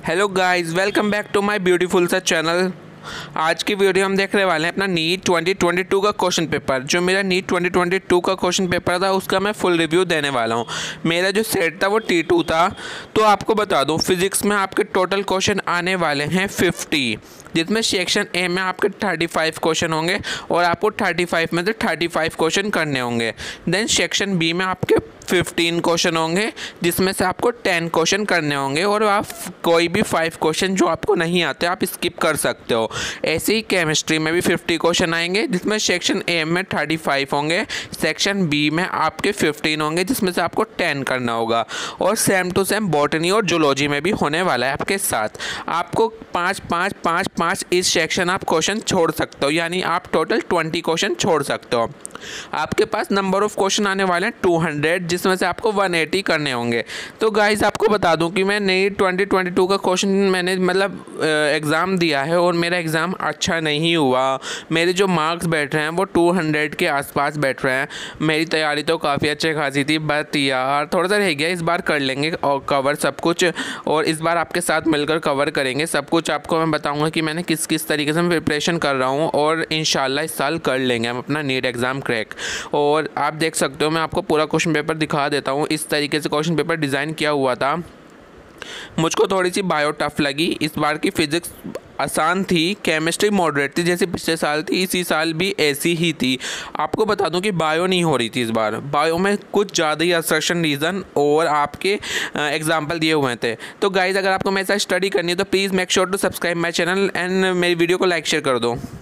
Hello guys, welcome back to my beautiful सा channel. आज की वीडियो हम देखने वाले हैं अपना नीट 2022 का क्वेश्चन पेपर। जो मेरा नीट 2022 का क्वेश्चन पेपर था उसका मैं फुल रिव्यू देने वाला हूं। मेरा जो सेट था वो T2 था। तो आपको बता दूं, फिजिक्स में आपके टोटल क्वेश्चन आने वाले हैं 50, जिसमें सेक्शन ए में आपके 35 क्वेश्चन होंगे और आपको 35 में से 35 क्वेश्चन करने होंगे। देन सेक्शन बी में आपके 15 क्वेश्चन होंगे, जिसमें से आपको 10 क्वेश्चन करने होंगे और आप कोई भी 5 क्वेश्चन जो आपको नहीं आते आप स्किप कर सकते हो। ऐसे ही केमिस्ट्री में भी 50 क्वेश्चन आएंगे, जिसमें सेक्शन ए में 35 होंगे, सेक्शन बी में आपके 15 होंगे, जिसमें से आपको 10 करना होगा। और सेम टू सेम बॉटनी और जूलॉजी में भी होने वाला है आपके साथ। आपको 5 इस सेक्शन आप क्वेश्चन छोड़ सकते हो, यानी आप टोटल 20 क्वेश्चन छोड़ सकते हो। आपके पास नंबर ऑफ क्वेश्चन आने वाले हैं 200, जिसमें से आपको 180 करने होंगे। तो गाइस आपको बता दूं कि मैं नीट 2022 का क्वेश्चन मैंने एग्ज़ाम दिया है और मेरा एग्ज़ाम अच्छा नहीं हुआ। मेरे जो मार्क्स बैठ रहे हैं वो 200 के आसपास बैठ रहे हैं। मेरी तैयारी तो काफ़ी अच्छी खासी थी, बट यार थोड़ा सा रह गया। इस बार कर लेंगे और कवर सब कुछ, और इस बार आपके साथ मिलकर कवर करेंगे सब कुछ। आपको मैं बताऊँगा कि मैंने किस किस तरीके से प्रिपरेशन कर रहा हूँ, और इंशाल्लाह इस साल कर लेंगे हम अपना नीट एग्ज़ाम क्रैक। और आप देख सकते हो, मैं आपको पूरा क्वेश्चन पेपर दिखा देता हूँ। इस तरीके से क्वेश्चन पेपर डिज़ाइन किया हुआ था। मुझको थोड़ी सी बायो टफ लगी। इस बार की फिजिक्स आसान थी, केमिस्ट्री मॉडरेट थी, जैसे पिछले साल थी इसी साल भी ऐसी ही थी। आपको बता दूं कि बायो नहीं हो रही थी इस बार। बायो में कुछ ज़्यादा ही असर्शन रीज़न और आपके एग्जाम्पल दिए हुए थे। तो गाइज अगर आपको मेरे साथ स्टडी करनी है तो please make sure to subscribe my channel and मेरी वीडियो को लाइक शेयर कर दो।